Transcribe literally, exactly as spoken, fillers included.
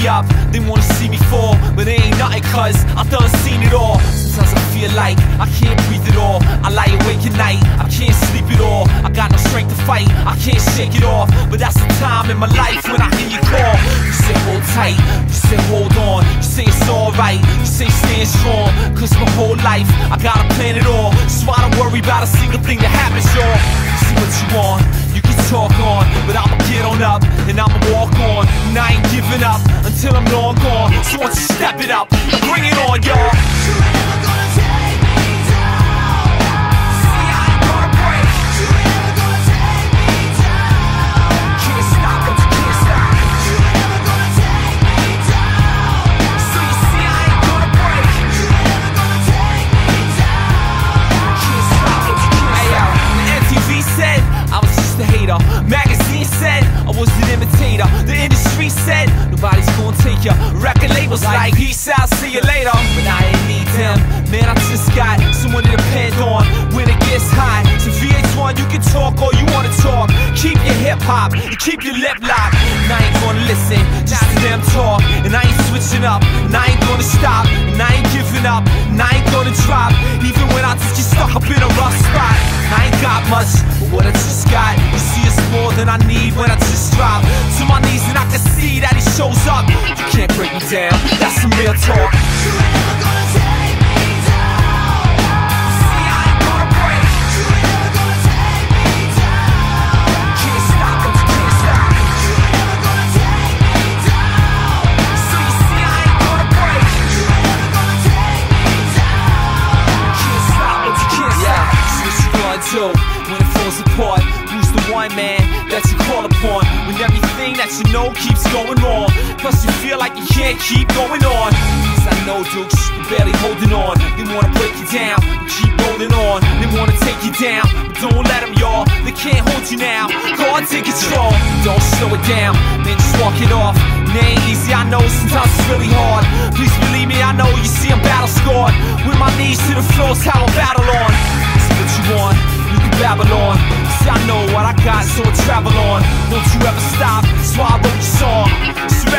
me up, they wanna see me fall, but it ain't nothing cause I done seen it all. Sometimes I feel like I can't breathe at all. I lie awake at night, I can't sleep at all. I got no strength to fight, I can't shake it off. But that's the time in my life when I hear you call. You say hold tight, you say hold on, you say it's alright, you say stand strong. Cause my whole life, I gotta plan it all, so I don't worry about a single thing that happens, y'all. See what you want, you can talk on, but I'ma get on up, and I'ma walk on. And I ain't giving up until I'm long gone. So once you step it up, bring it on, y'all. Magazine said I was an imitator. The industry said nobody's gonna take ya. Record labels like peace out, see you later. But I ain't need them, man, I just got someone to depend on when it gets hot. To V H one you can talk all you wanna talk. Keep your hip-hop and keep your lip locked. And I ain't gonna listen just to them talk. And I ain't switching up, and I ain't gonna stop. And I ain't giving up, and I ain't gonna drop. Even when I just get stuck up in a rough spot. I ain't got much, but what I just got, you see it's more than I need when I just drop to my knees and I can see that he shows up. You can't break me down, that's some real talk. You ain't never gonna take me down. See, I ain't gonna break. You ain't never gonna take me down. Can't stop, but you can't stop. You ain't never gonna take me down. So you see, I ain't gonna break. You ain't never gonna take me down. Can't stop, but you can't stop. Yeah, so what you gonna do when it falls apart? Who's the one man that you call upon when everything that you know keeps going wrong? Plus you feel like you can't keep going on. Cause I know, Dukes, you're barely holding on. They wanna break you down, you keep rolling on. They wanna take you down, but don't let them, y'all. They can't hold you now, go on, take control. Don't slow it down, man, just walk it off. It ain't easy, I know, sometimes it's really hard. Please believe me, I know, you see I'm battle scarred. With my knees to the floor's how I battle on. See what you want, you can babble on. See, I know what I got, so I travel on. Don't you ever stop, that's why I wrote the song. So